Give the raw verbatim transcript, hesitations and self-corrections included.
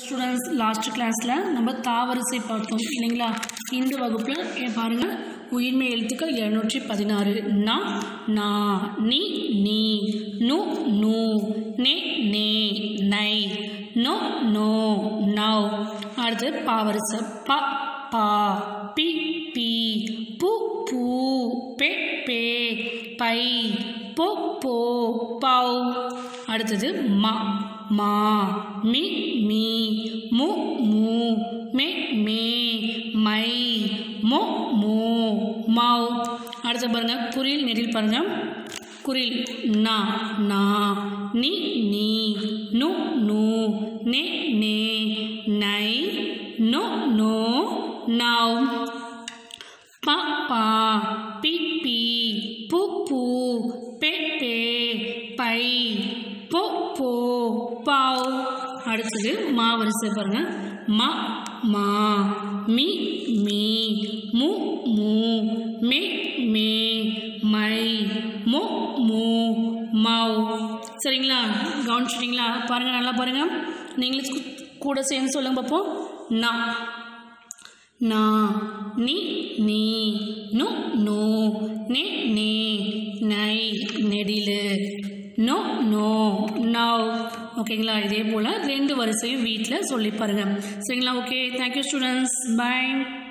Students last கிளாஸில் நம்ம தாவரிசை பார்த்தோம் இல்லைங்களா. இந்த வகுப்பில் பாருங்கள் உயிர்மை எழுத்துக்கள் எழுநூற்றி பதினாறு. நா நா, நி நீ, நு நூ, நே நே, நை, நோ நோ, நவ். அடுத்தது பாவரிசை ப பா, பி பி, பு பூ, பெ பே, பை, பொ போ, பௌ. அடுத்தது மா மா, மி மீ, மு மூ, மே மே, மை, மொ மோ, மௌ. அடுத்து பாருங்க குறில் நெடில் பாருங்க. குறில் நா நா, நி நீ, நு நூ, நே நே, நை, நோ நோ, நவ். ப பா, பி பி, பு பூ, பெ பே, பை, பொ போ, பௌ. அடுத்தது மா வரிசை பாருங்க. ம மா, மி மீ, மு மூ, மே மே, மை, மொ மோ, மௌ. சரிங்களா, கவனிச்சிட்டிங்களா? பாருங்கள், நல்லா பாருங்கள். நீங்களும் கூட சேர்ந்து சொல்லுங்க பார்ப்போம். நா நா, நி நீ, நு நூ, நே நே, நை, நெடிலு, நோ நோ, நவ். ஓகேங்களா, இதே போல் ரெண்டு வரிசையும் வீட்டில் சொல்லி பாருங்கள். சரிங்களா? Okay, thank you students, by.